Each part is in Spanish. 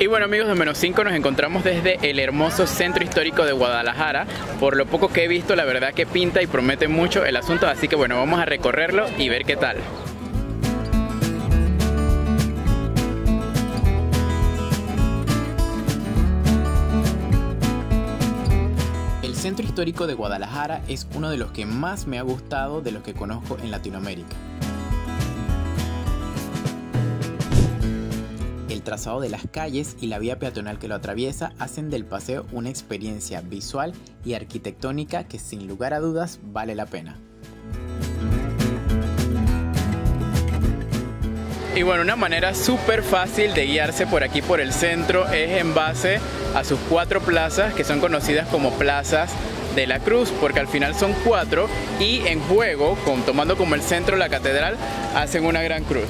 Y bueno, amigos de Menos 5, nos encontramos desde el hermoso centro histórico de Guadalajara. Por lo poco que he visto, la verdad que pinta y promete mucho el asunto, así que bueno, vamos a recorrerlo y ver qué tal. El centro histórico de Guadalajara es uno de los que más me ha gustado de los que conozco en Latinoamérica. El trazado de las calles y la vía peatonal que lo atraviesa hacen del paseo una experiencia visual y arquitectónica que sin lugar a dudas vale la pena. Y bueno, una manera súper fácil de guiarse por aquí por el centro es en base a sus 4 plazas que son conocidas como plazas de la Cruz, porque al final son 4 y en juego, tomando como el centro la catedral, hacen una gran cruz.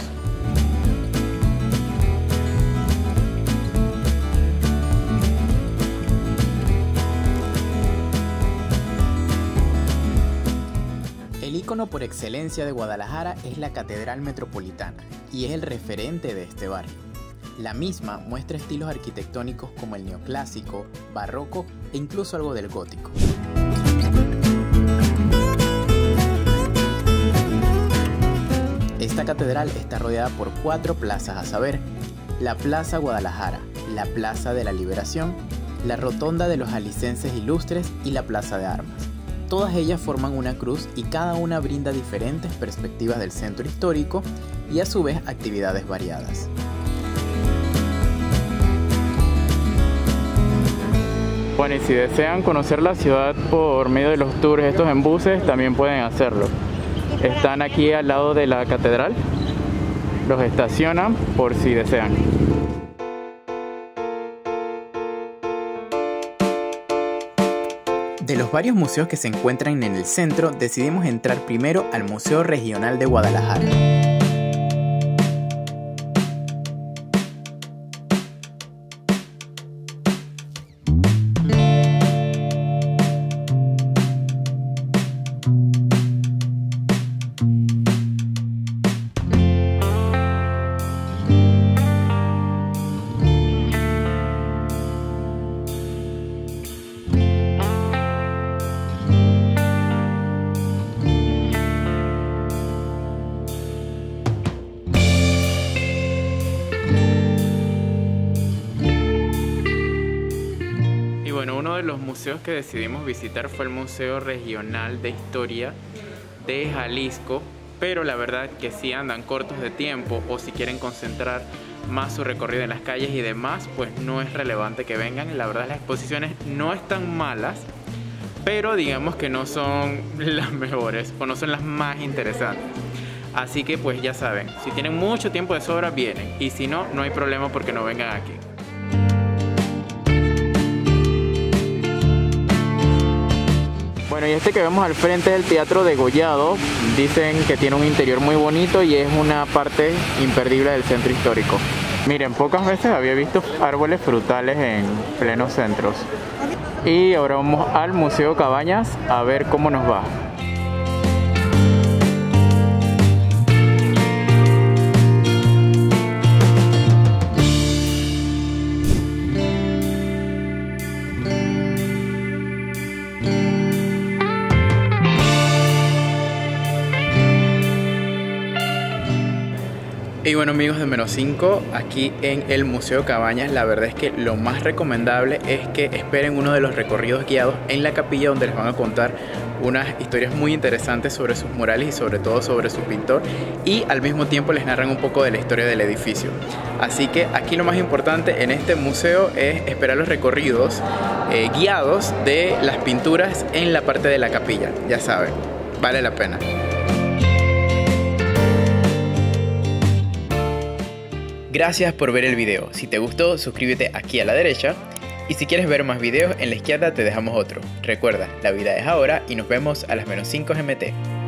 El ícono por excelencia de Guadalajara es la Catedral Metropolitana y es el referente de este barrio. La misma muestra estilos arquitectónicos como el neoclásico, barroco e incluso algo del gótico. Esta catedral está rodeada por 4 plazas, a saber, la Plaza Guadalajara, la Plaza de la Liberación, la Rotonda de los Jaliscenses Ilustres y la Plaza de Armas. Todas ellas forman una cruz y cada una brinda diferentes perspectivas del centro histórico y a su vez actividades variadas. Bueno, y si desean conocer la ciudad por medio de los tours estos en buses, también pueden hacerlo. Están aquí al lado de la catedral, los estacionan por si desean. De los varios museos que se encuentran en el centro, decidimos entrar primero al Museo Regional de Guadalajara. Bueno, uno de los museos que decidimos visitar fue el Museo Regional de Historia de Jalisco, pero la verdad que si andan cortos de tiempo o si quieren concentrar más su recorrido en las calles y demás, pues no es relevante que vengan. La verdad las exposiciones no están malas, pero digamos que no son las mejores o no son las más interesantes. Así que pues ya saben, si tienen mucho tiempo de sobra vienen, y si no, no hay problema porque no vengan aquí. Bueno, y este que vemos al frente del Teatro Degollado, dicen que tiene un interior muy bonito y es una parte imperdible del centro histórico. Miren, pocas veces había visto árboles frutales en plenos centros. Y ahora vamos al Museo Cabañas a ver cómo nos va. Y bueno, amigos de Menos 5, aquí en el Museo Cabañas, la verdad es que lo más recomendable es que esperen uno de los recorridos guiados en la capilla, donde les van a contar unas historias muy interesantes sobre sus murales y sobre todo sobre su pintor, y al mismo tiempo les narran un poco de la historia del edificio. Así que aquí lo más importante en este museo es esperar los recorridos guiados de las pinturas en la parte de la capilla. Ya saben, vale la pena. Gracias por ver el video. Si te gustó, suscríbete aquí a la derecha. Y si quieres ver más videos, en la izquierda te dejamos otro. Recuerda, la vida es ahora y nos vemos a las Menos 5 GMT.